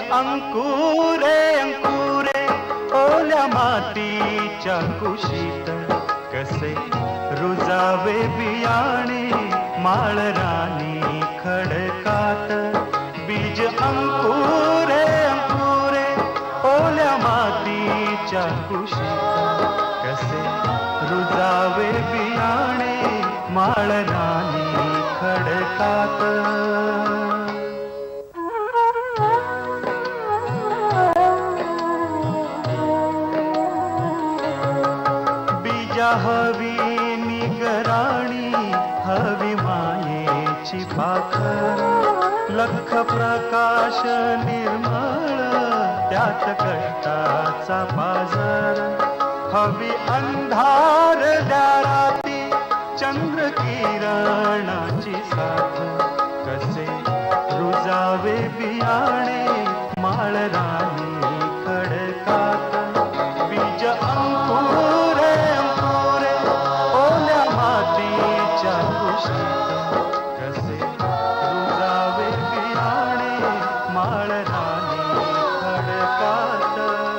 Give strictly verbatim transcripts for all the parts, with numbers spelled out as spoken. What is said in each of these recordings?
अंकुरे अंकुरे ओल्या मातीच्या कुशीत कसे रुजावे बियाणे माळरानी खडकात बीज अंकुरे अंकुरे ओल्या मातीच्या कुशीत कसे रुजावे बियाणे माळरानी खडकात बीजा हवी निगराणी हवी मायेची पाखर लख प्रकाश निर्मळ त्यात कष्टाचा पाझर हवी अंधार दाराती चंद्र किरणाची साथ कसे रुजावे बियाणे माळरानी खडकात बीज अंकुरे अंकुरे ओल्या मातीच्या कुशीत कसे रुजावे बियाणे माळरानी खडकात.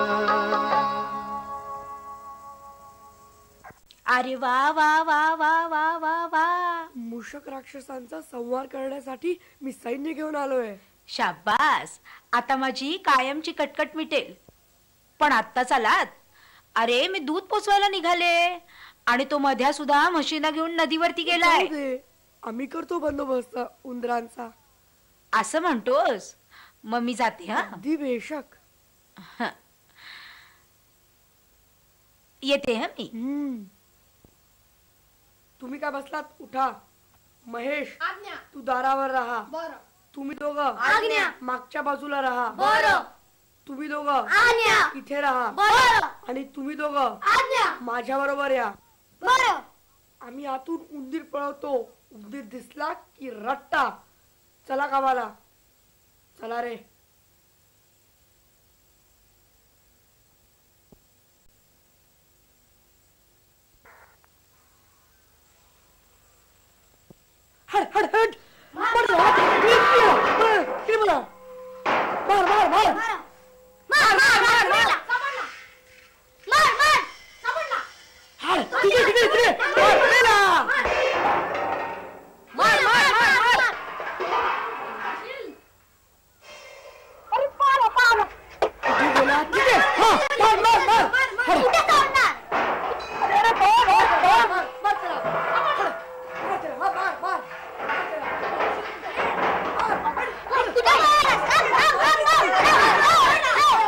अरे वा वा वा वा वा वा वा. मूषक राक्षसांचा संहार करण्यासाठी मी सैन्य घेऊन आलोय. शाबास. आता माझी कायमची कटकट मिटेल. पण आत्ता चलात. अरे मी दूध पोचवायला निघाले आणि तो मध्या सुद्धा म्हशीना घेऊन नदीवरती गेलाय. आम्ही करतो बंदोबस्त उंदरांचा. असं म्हणतोस? मग मी जाते. हा अगदी बेशक. येते हा मी. तुम्ही काय बसलात? उठा. महेश आज्ञा. तू दारावर राहा. बरं. तुम्ही दोघं आज्ञा. मागच्या बाजूला राहा. बरं. तुम्ही दोघं आज्ञा. इथे राहा. बरं. आणि तुम्ही दोघं आज्ञा. माझ्या बरोबर या. बरं. आम्ही आतून उंदीर पळवतो. उंदीर दिसला की रट्टा. चला कामाला. चला रे. हट हट हट. मार मार मार मार मार मार मार मार मार सापडला. मार मार सापडला. हट तिकडे तिकडे तिकडे. मार मेला. मार मार मार मार. अरे पाला पाला. तिकडे गेला. तिकडे. हा मार मार मार. मार कुठे सोडणार? अरे अरे मार मार मार मार चला. हट. मार चला. मार मार मार. कुठे मार? मार मार मार.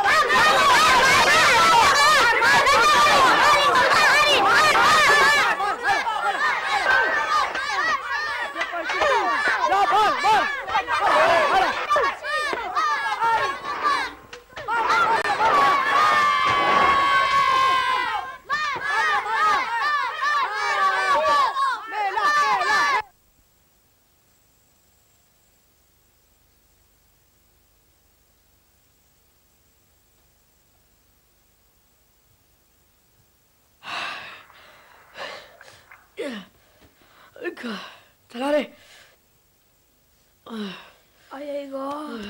चला रे. आई गो.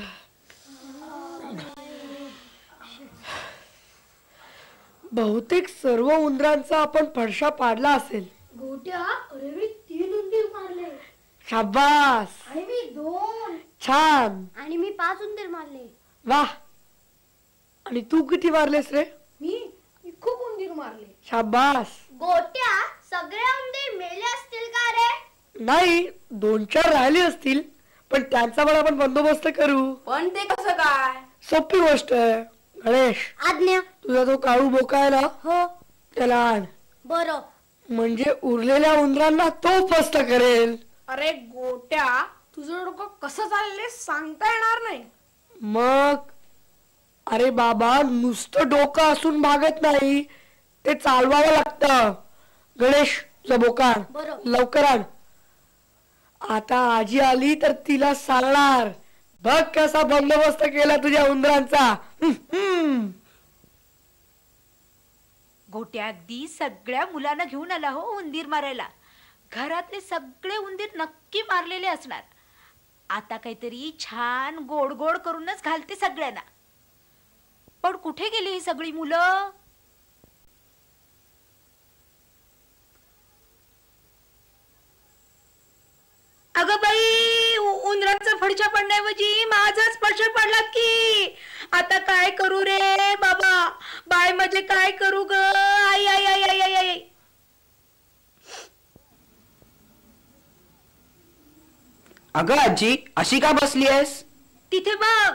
बहुतेक सर्व उंदरांचा आपण फडशा पाडला असेल. गोट्या. अरे मी तीन उंदीर मारले. शाबास. आणि मी दोन. छान. आणि मी पाच उंदीर मारले. वाह. आणि तू किती मारलेस रे? मी खूप उंदीर मारले. शाबास. गोट्या. सगळे उंदीर मेले असतील का रे? नाही, दोन चार राहिले असतील, पण त्यांचा पण आपण बंदोबस्त करू. पण ते कसं काय? सोपी गोष्ट आहे. गणेश. आज्ञा. तुझा तो काळू बोका आहे ना? हो. त्याला आण. बरं. म्हणजे उरलेल्या उंदरांना तो फस्त करेल. अरे गोट्या, तुझं डोकं कसं चाललंय सांगता येणार नाही. मग अरे बाबा, नुसतं डोकं असून भागत नाही, ते चालवावं लागतं. गणेश, तुझा बोका आण. लवकर आण. आता आजी आली तर तिला सांगणार, बघ कसा बंदोबस्त केला तुझ्या उंदरांचा. गोट्या अगदी सगळ्या मुलांना घेऊन आला हो उंदीर मारायला. घरातले सगळे उंदीर नक्की मारलेले असणार. आता काहीतरी छान गोड गोड करूनच घालते सगळ्यांना. पण कुठे गेली ही सगळी मुलं? अगं बाई, उंदरांचा फडशा पडण्याऐवजी माझा स्पर्श पडला की. आता काय करू रे बाबा, बाय म्हणजे काय करू ग? आई आई आई आई आई आई. अगं आजी, अशी का बसली आहेस? तिथे बघ.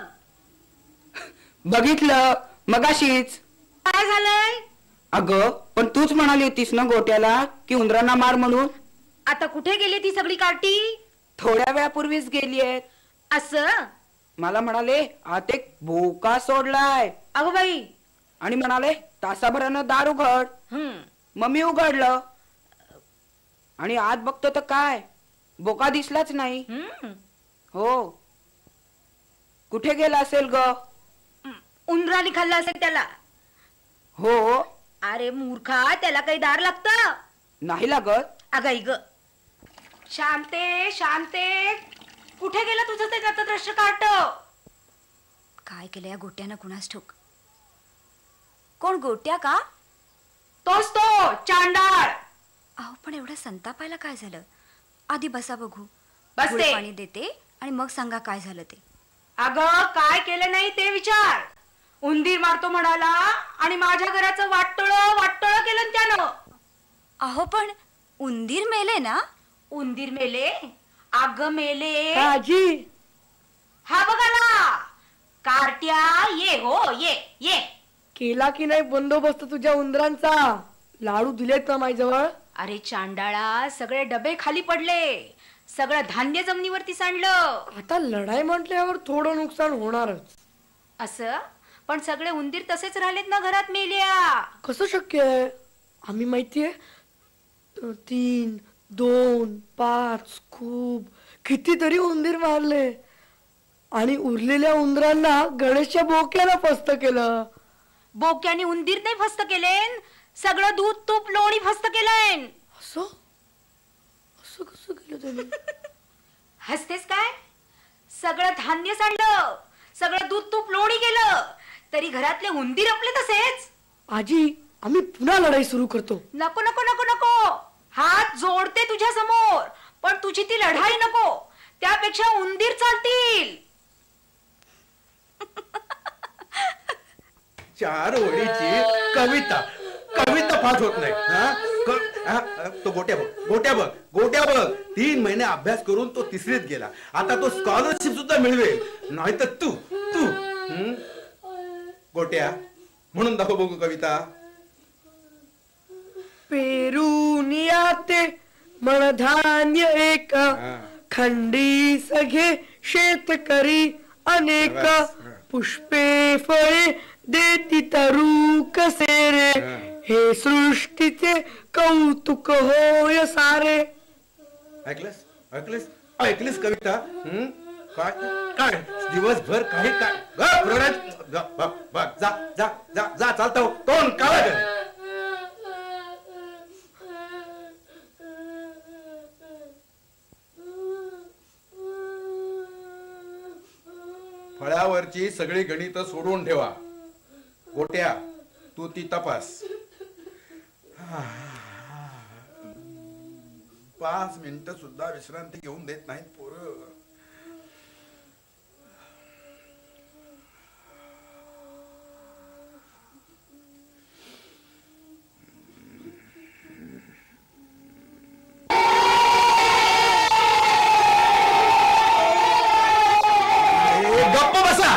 बघितलं मगाशीच. काय झालंय? अगं पण तूच म्हणाली होतीस ना गोट्याला की उंदरांना मार म्हणून. आता कुठे गेली ती सगळी कार्टी? थोड्या वेळापूर्वीच गेली आहेत. असं? मला म्हणाले आत एक भोका सोडलाय. अगो बाई. आणि म्हणाले तासाभरानं दार उघड. हम्म. मग मी उघडलं आणि आत बघतो तर काय, बोका दिसलाच नाही. हम्म. हो, कुठे गेला असेल ग? उंदराने खाल्ला असेल त्याला. हो. अरे मूर्खा, त्याला काही दार लागतं? नाही लागत. अगं ग. शांते शांते, कुठे गेला तुझं ते गतदृश्य कार्ट? काय केलं या गोट्यानं कुणास ठाऊक. कोण गोट्या का? तोच तो चांडाळ. अहो पण एवढं संतापायला काय झालं? आधी बसा बघू. बसते. गुळ पाणी देते आणि मग सांगा काय झालं ते. अगं काय केलं नाही ते विचार. उंदीर मारतो म्हणाला आणि माझ्या घराचं वाटोळ वाटोळ केलं त्यानं. अहो पण उंदीर मेले ना? उंदीर मेले? अग मेले. आजी, हा बघाला कार्ट्या, ये हो ये ये. केला की नाही बंदोबस्त तुझ्या उंदरांचा? लाडू दिलेत ना माझ्याजवळ? अरे चांडाळा, सगळे डबे खाली पडले, सगळं धान्य जमिनीवरती सांडलं. आता लढाई म्हटल्यावर थोडं नुकसान होणारच. असं? पण सगळे उंदीर तसेच राहिलेत ना घरात मेल्या. कसं शक्य आहे? आम्ही माहितीये तीन दोन पाच खूप कितीतरी उंदीर मारले आणि उरलेल्या उंदरांना गणेशच्या बोक्याला फस्त केलं. बोक्याने उंदीर नाही फस्त केले, सगळं दूध तूप लोणी फस्त केलंय. असं असं कसं केलं त्यांनी? हसतेस काय? सगळं धान्य सांडलं, सगळं दूध तूप लोणी गेलं, तरी घरातले उंदीर आपले तसेच. आजी, आम्ही पुन्हा लढाई सुरू करतो. नको नको नको नको, हात जोडते तुझ्या समोर, पण तुझी ती लढाई नको. त्यापेक्षा उंदीर चालतील. चार ओळीची कविता कविता पाठ होत नाही. हा? क- हा? तो गोट्या बघ गोट्या बघ गोट्या बघ तीन महिने अभ्यास करून तो तिसरीत गेला. आता तो स्कॉलरशिप सुद्धा मिळवेल. नाही तर तू तू हम्म? गोट्या म्हणून दाखव बघू कविता. पेरुनियाते मनधान्य एक, खंडी सघे शेतकरी अनेक, पुष्पे फळे देती तरू कसे रे, हे सृष्टीचे कौतुक होय सारे. ऐकलंस ऐकलंस ऐकलीस कविता? हम्म? काय काय दिवसभर काही काय ग, प्रगत- जा बघ, बघ, जा जा जा जा चालतो तोंड काळा कर. फळ्यावरची सगळी गणित सोडून ठेवा. गोट्या तू ती तपास. पाच मिनिटं सुद्धा विश्रांती घेऊन देत नाहीत पोरं. गप्प बसा.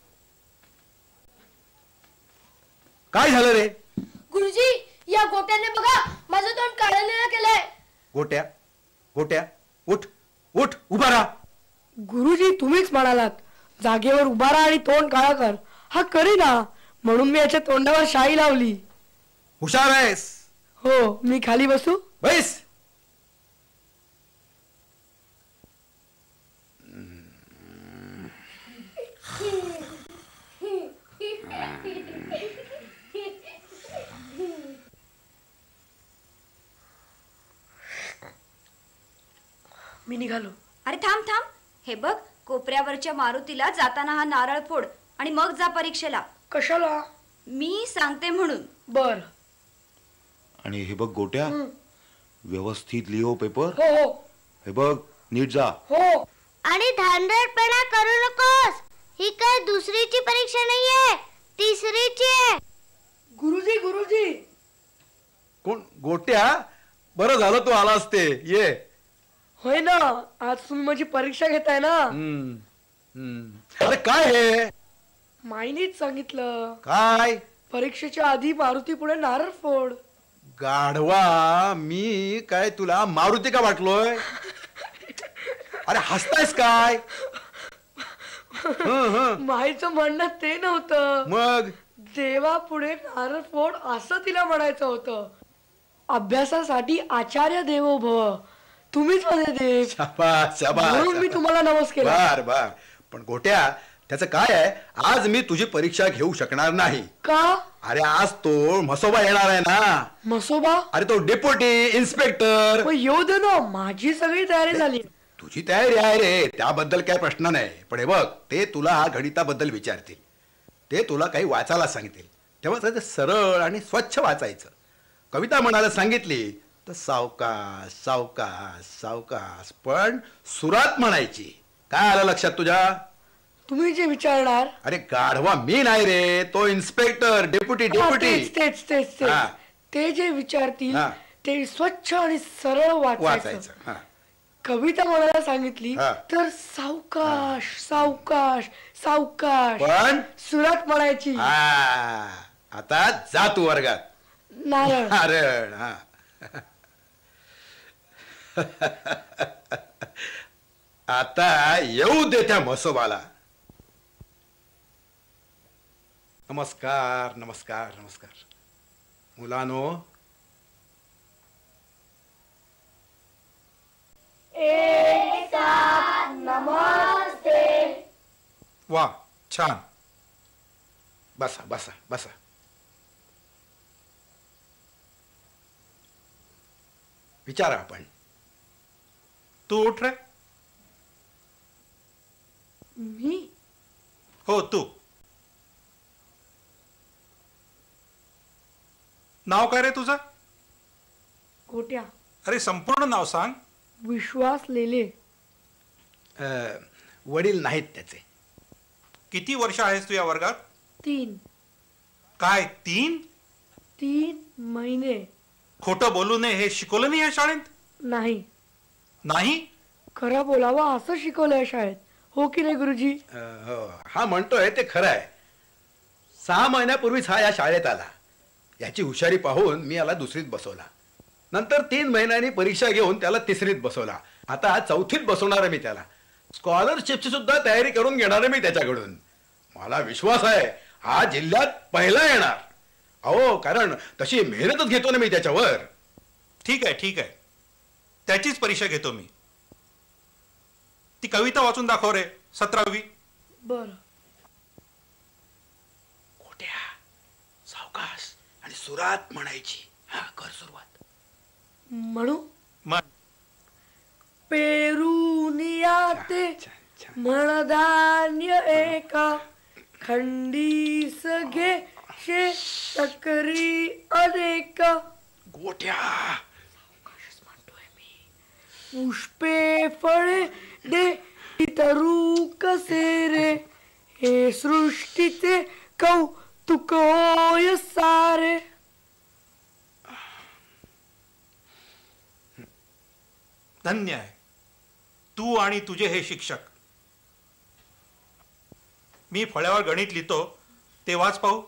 काय झालं रे? गुरुजी, या गोट्याने बघा माझं तोंड काळं केलंय. गोट्या गोट्या उठ उठ उभा राहा. गुरुजी, तुम्हीच म्हणालात जागेवर उभा राहा आणि तोंड काळा कर. हा करीना, म्हणून मी याच्या तोंडावर शाई लावली. हुशार आहेस. हो, मी खाली बसू? बैस. मी निघालो. अरे थांब थांब, हे बघ कोपऱ्यावरच्या मारुतीला जाताना हा नारळ फोड आणि मग जा परीक्षेला. कशाला? मी सांगते म्हणून. बर. आणि हे बघ गोट्या, व्यवस्थित लिहो पेपर. हो हो हे बघ नीट जा. हो. आणि धांदळपणा करू नकोस. ही काय दुसरीची परीक्षा नाहीये, तिसरीची आहे. गुरुजी गुरुजी. कोण? गोट्या? बरं झालं तू आलास ते. ये. होय ना, आज तुम्ही माझी परीक्षा घेताय ना. हम्म, हम्म. अरे काय हे? माईनीच सांगितलं. काय? परीक्षेच्या आधी मारुती पुढे नारळ फोड. गाढवा, मी काय तुला मारुती का वाटलोय? अरे हसतायस काय? हं, हं. माईचं म्हणणं ते नव्हतं. मग देवा पुढे नारळ फोड असं तिला म्हणायचं होतं. अभ्यासासाठी आचार्य देवो भव, तुम्हीच माझे देव. शाबास, शाबास. म्हणून मी तुम्हाला नमस केला. बर बर. पण गोट्या, त्याचं काय आहे, आज मी तुझी परीक्षा घेऊ शकणार नाही. का? अरे आज तो म्हसोबा येणार आहे ना. मसोबा? अरे तो डेप्युटी इन्स्पेक्टर. मग येऊ दे ना, माझी सगळी तयारी झाली. तुझी तयारी आहे रे, त्याबद्दल काय प्रश्न नाही. पण हे बघ, ते तुला गणिताबद्दल विचारतील, ते तुला काही वाचायला सांगतील, तेव्हा त्याचं सरळ आणि स्वच्छ वाचायचं. कविता म्हणायला सांगितली तर सावकाश सावकाश सावकाश, पण सुरात म्हणायची. काय आलं लक्षात तुझ्या? तुम्ही जे विचारणार. अरे गाढवा, मी नाही रे, तो इन्स्पेक्टर, डेप्युटी हा, डेप्युटी. तेच तेच तेच तेच. हा. ते जे विचारतील हा. ते स्वच्छ आणि सरळ वाचायचं. वाचायचं. हा. कविता म्हणायला सांगितली हा. तर सावकाश सावकाश सावकाश पण सुरात म्हणायची. हा, आता जा तू वर्गात. नारळ. नारळ. हा. आता येऊ दे त्या म्हसोबाला. नमस्कार नमस्कार नमस्कार. मुलानो, वा, छान. बसा बसा बसा. विचारा आपण. तू उठ रे. मी? हो तू. नाव काय रे तुझं? गोट्या. अरे संपूर्ण नाव सांग. विश्वास लेले. अं, वडील नाहीत त्याचे. किती वर्ष आहेस तू या वर्गात? तीन. काय तीन? तीन महिने. खोटं बोलू नये हे शिकवलं नाही या शाळेत? नाही. नाही? खरं बोलावा असं शिकवलंय शाळेत, हो की नाही गुरुजी? अं, हो, हा म्हणतोय ते खरं आहे. सहा महिन्यापूर्वीच हा या शाळेत आला. याची हुशारी पाहून मी याला दुसरीत बसवला. नंतर तीन महिन्यांनी परीक्षा घेऊन त्याला तिसरीत बसवला. आता चौथीत बसवणार आहे मी त्याला. स्कॉलरशिपची सुद्धा तयारी करून घेणार आहे मी त्याच्याकडून. मला विश्वास आहे हा जिल्ह्यात पहिला येणार. अहो, कारण तशी मेहनतच घेतो ना मी त्याच्यावर. ठीक आहे ठीक आहे, त्याचीच परीक्षा घेतो मी. ती कविता वाचून दाखव रे, सतरावी. बर. गोट्या, सावकाश आणि सुरात म्हणायची. हा, कर सुरुवात. म्हणू? मग पेरुनिया ते म्हणधान्य एका खंडीस घे शे सकरी अनेका. गोट्या, पुष्पे फळे दे तरू कसे रे, हे सृष्टीचे कौतुक होय सारे. धन्य आहे तू आणि तुझे हे शिक्षक. मी फळ्यावर गणित लिहितो ते वाच पाहू.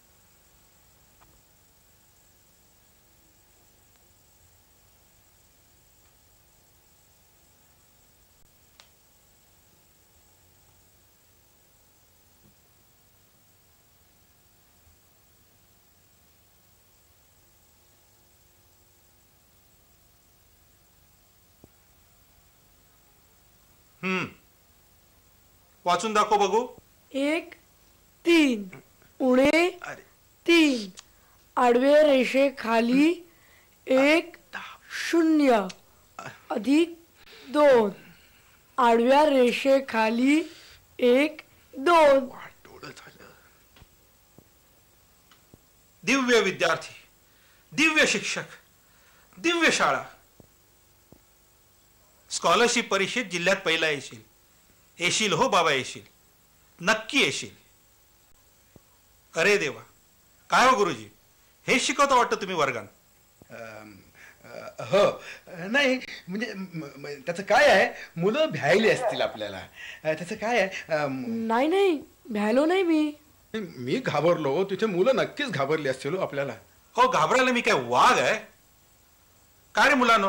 हम्म वाचून दाखव बघू. एक तीन उणे तीन, आडव्या रेषेखाली एक शून्य अधिक दोन, आडव्या रेषेखाली एक दोन. दिव्य विद्यार्थी, दिव्य शिक्षक, दिव्य शाळा. स्कॉलरशिप परीक्षेत जिल्ह्यात पहिला येशील. येशील हो बाबा, येशील, नक्की येशील. अरे देवा, काय हो गुरुजी, हे शिकवतं वाटतं तुम्ही वर्गात. हो, नाही म्हणजे म- म- त्याचं काय आहे, मुलं भ्यायली असतील आपल्याला. अ, त्याचं काय आहे, अम, नाही नाही भ्यालो नाही मी. मी घाबरलो, तिथे मुलं नक्कीच घाबरली असतील हो आपल्याला. हो, घाबरायला मी काय वाघ आहे? काय रे मुलांनो,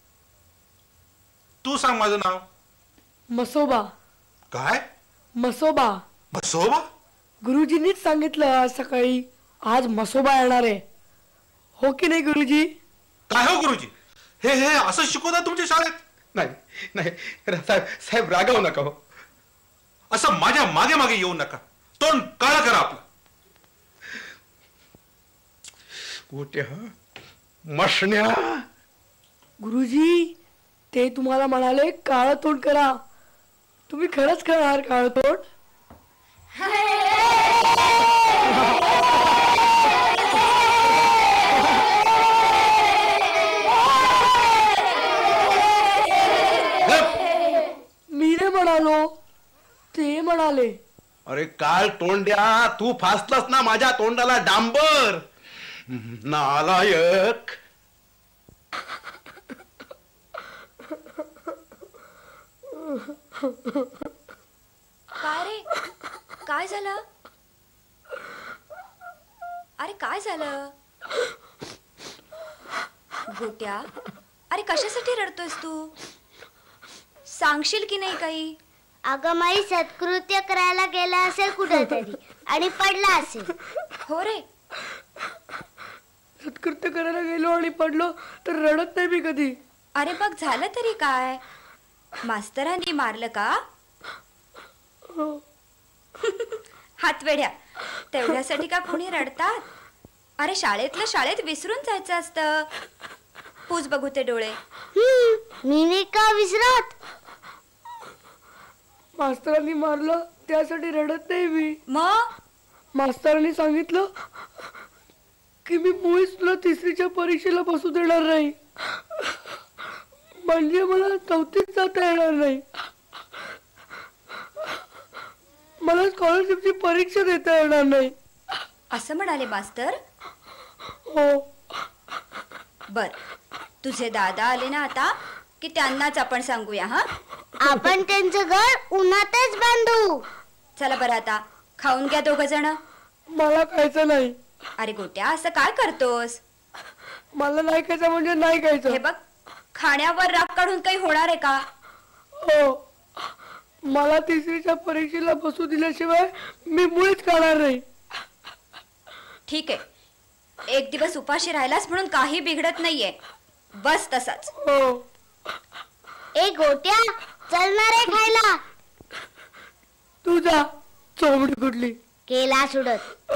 तू सांग माझं नाव. मसोबा. काय? मसोबा. मसोबा? गुरुजींनीच सांगितलं आज सकाळी, आज मसोबा येणार आहे. हो की नाही गुरुजी? काय हो गुरुजी, हे हे असं शिकवतात तुमच्या शाळेत? नाही नाही साहेब, साहेब रागावू नका हो. असं माझ्या मागे मागे येऊ नका. तोंड काळं करा आपलं. गोट्या मशण्या. गुरुजी ते तुम्हाला म्हणाले काळं तोंड करा. तुम्ही खरंच करणार काळं तोंड? मी नाही म्हणालो, ते म्हणाले. अरे काल तोंड्या, तू फासलास ना माझ्या तोंडाला डांबर. नालायक. काय रे, काय झालं? अरे काय झालं गोट्या? अरे कशासाठी रडतोयस तू? सांगशील की नाही काही? अगं माई सत्कृत्य करायला गेला असेल कुठेतरी आणि पडला असेल. हो रे, सत्कृत्य करायला गेलो आणि पडलो तर रडत नाही मी कधी. अरे बघ झालं तरी काय? मास्तरांनी मारलं का? हातवेड्या, तेवढ्यासाठी का कोणी रडतात? अरे शाळेतलं शाळेत विसरून जायचं असतं. पूज बघू ते डोळे. मी नाही का विसरत. मास्तरांनी मारलं त्यासाठी रडत नाही मी. मग मास्तरांनी सांगितलं की मी मुळीच तुला तिसरीच्या परीक्षेला बसू देणार नाही, म्हणजे मला चौथीत जाता येणार नाही, मला स्कॉलरशिपची परीक्षा देता येणार नाही. असं म्हणाले मास्तर? हो. बर, तुझे दादा आले ना आता की त्यांनाच आपण सांगूया. हा, आपण त्यांचं घर उन्हातच बांधू. चला बरं, आता खाऊन घ्या दोघ जण. मला खायचं नाही. अरे गोट्या, असं काय करतोस? मला नाही खायचं म्हणजे नाही खायचं. हे बघ, खाण्यावर राग काढून काही होणार आहे का? हो, मला तिसरीच्या परीक्षेला बसू दिल्याशिवाय मी मुळीच खाणार नाही. ठीक आहे, एक दिवस उपाशी राहिलास म्हणून काही बिघडत नाहीये. बस तसाच. हो. ए गोट्या, चलणार आहे खायला. तू जा, चोमडी कुठली. केला सुडत.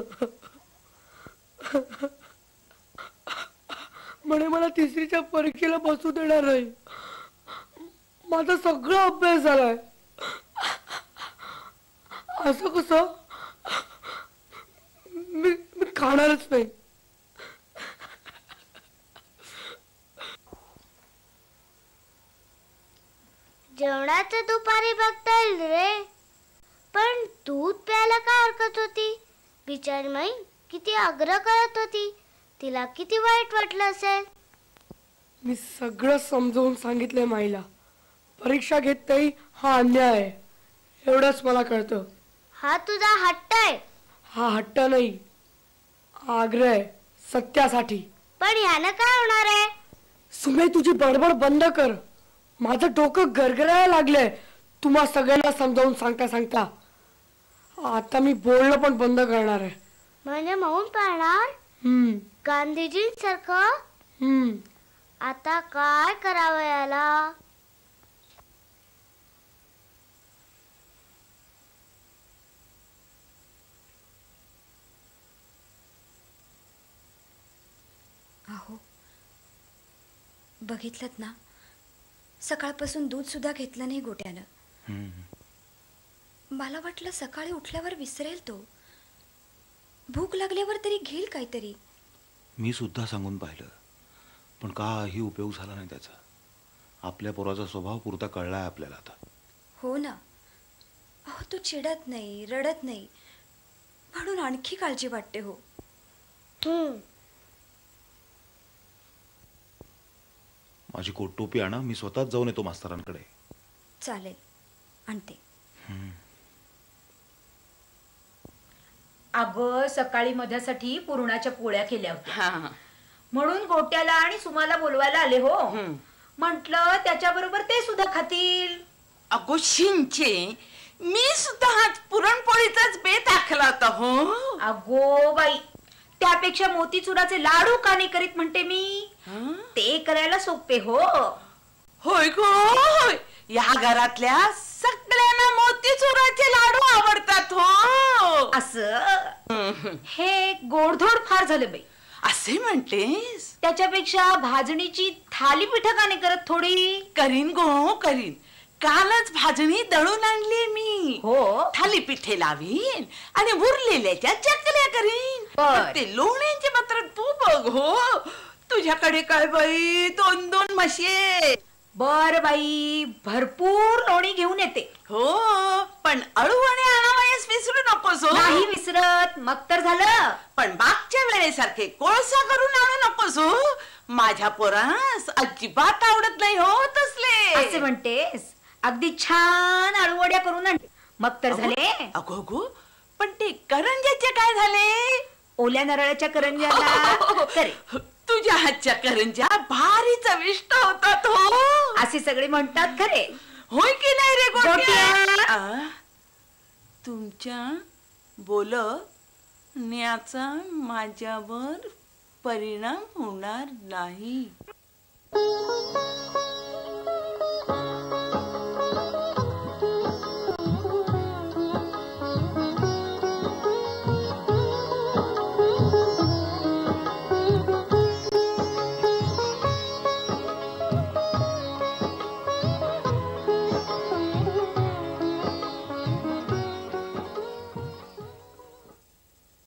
म्हणे मला तिसरीच्या परीक्षेला बसू देणार नाही. माझा सगळा अभ्यास झालाय. असं कसं? मी मी खाणारच नाही. जेवणाचं दुपारी बघता येईल रे, पण दूध प्यायला काय हरकत होती? बिचारी माई किती आग्रह करत होती, तिला किती वाईट वाटलं असेल. मी सगळं समजावून सांगितलंय माईला. परीक्षा घेत नाही हा अन्याय आहे, एवढंच मला कळतं. हा तुझा हट्ट आहे. हा हट्ट नाही, आग्रह आहे सत्यासाठी. पण ह्यानं काय होणार आहे? सुमे, तुझी बडबड बंद कर. माझं डोकं गरगरायला लागलंय तुम्हा सगळ्यांना समजावून सांगता सांगता. आता मी बोलणं पण बंद करणार आहे. म्हणजे मौन पाळणार? हम्म गांधीजींसारखं? हम्म आता काय करावं याला? अहो, बघितलंत ना, सकाळपासून दूध सुद्धा घेतलं नाही गोट्यानं. मला वाटलं सकाळी उठल्यावर विसरेल तो, भूक लागल्यावर तरी घेईल काहीतरी. मी सुद्धा सांगून पाहिलं, पण काही उपयोग झाला नाही त्याचा. आपल्या पोराचा स्वभाव पुरता कळलाय आपल्याला आता. हो ना. अहो तू चिडत नाही, रडत नाही, म्हणून आणखी काळजी वाटते. हो माझी कोट टोपी आणा, मी स्वतःच जाऊन येतो मास्तरांकडे. चालेल, आणते. अगं सकाळी मध्यासाठी पुरणाच्या पोळ्या केल्या होत्या, म्हणून गोट्याला आणि सुमाला बोलवायला आले. हो म्हंटल त्याच्याबरोबर ते सुद्धा खातील. अगो शिंचे, मी सुद्धा हाच पुरणपोळीचाच बेत आखला होता. हो अगो बाई, त्यापेक्षा मोतीचुराचे लाडू का नाही करीत म्हणते मी. ते करायला सोपे. हो होय गो होय, या घरातल्या सगळ्यांना मोतीचुराचे लाडू आवडतात. हो असं हे गोडधोड फार झालं बाई. असे म्हणतेस? त्याच्यापेक्षा भाजणीची थालीपीठ का नाही करत थोडी. करीन गो करीन, कालच भाजणी दळून आणली मी. हो थालीपीठे लावीन आणि उरलेल्याच्या चकल्या करीन. ते लोण्याचे मात्र तू बघ. हो तुझ्याकडे काय बाई, दोन दोन म्हशी आहेत. बर बाई, भरपूर लोणी घेऊन येते. हो पण अळूवणे आणावयास विसरू नकोस. हो नाही विसरत, मग तर झालं. पण मागच्या वेळेसारखे कोळसा करून आणू नकोस. हो माझ्या पोरास अजिबात आवडत नाही. हो तसले. असे म्हणतेस? अगदी छान आळूवड्या करून आणते, मग तर झाले. अगो अगो, पण ते करंज्याचे काय झाले? ओल्या नारळाच्या करंज्याला करे. तुझ्या हातच्या करंज्या भारी चविष्ट होतात. हो असे सगळे म्हणतात खरे. होय की नाही रे गोट्या? आ, तुमच्या बोलण्याचा माझ्यावर परिणाम होणार नाही.